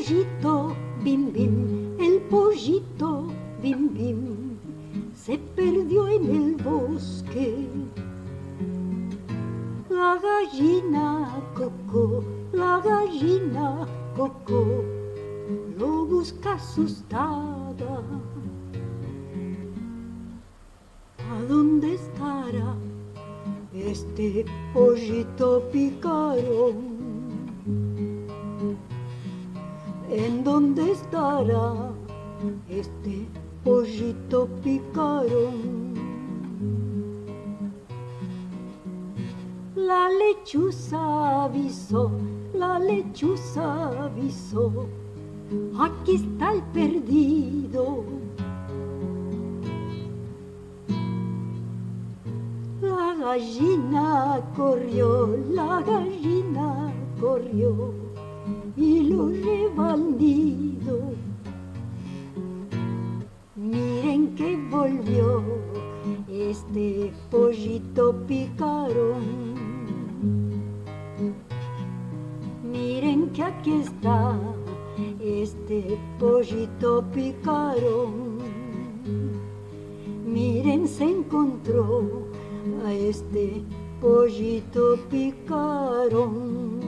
pollito, bim bim, el pollito, bim bim, se perdió en el bosque. La gallina Coco, la gallina Coco, lo busca asustada. ¿A dónde estará este pollito picarón? ¿En dónde estará este pollito picarón? La lechuza avisó, la lechuza avisó, aquí está el perdido. La gallina corrió, la gallina corrió y lo lleva al nido. Miren que volvió este pollito picarón. Miren que aquí está este pollito picarón. Miren, se encontró a este pollito picarón.